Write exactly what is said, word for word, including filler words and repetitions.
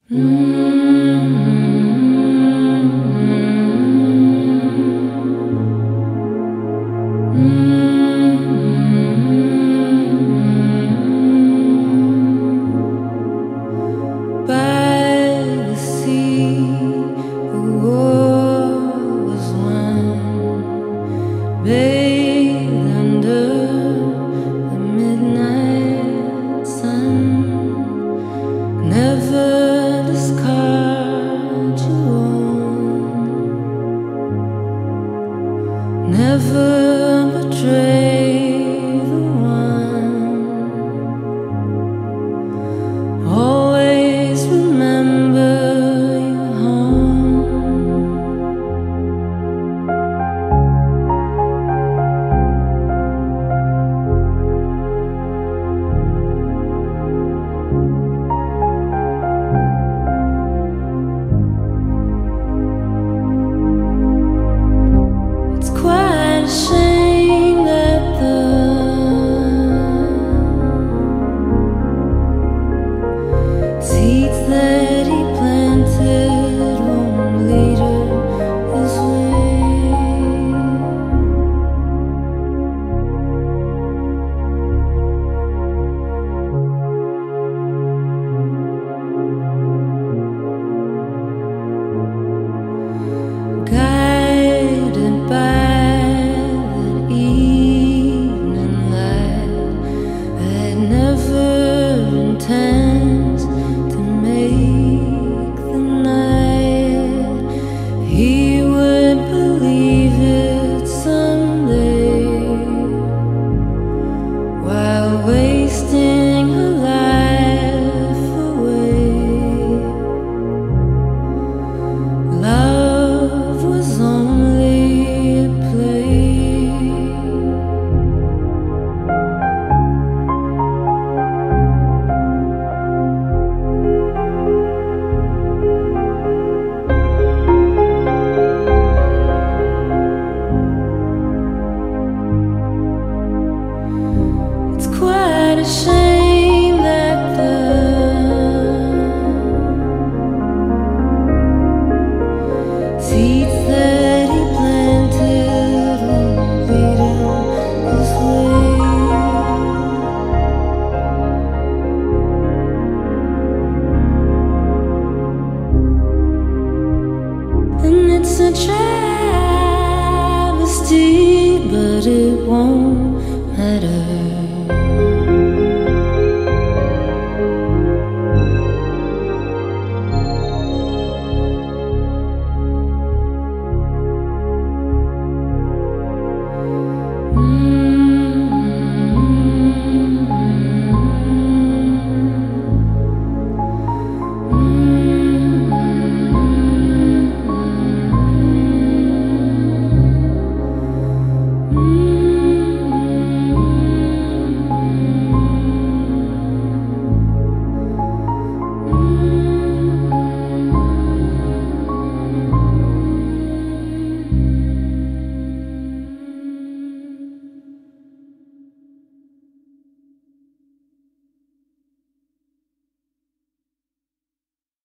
Never betray the one. Always remember your home. It's quite a shame that the seeds that he planted won't lead her his way. Guided by intends to make the night. He would believe it someday, while wasting her life away. Love was only a play. Quite a shame that the seeds that he planted won't lead him this way. And it's a travesty, but it won't matter.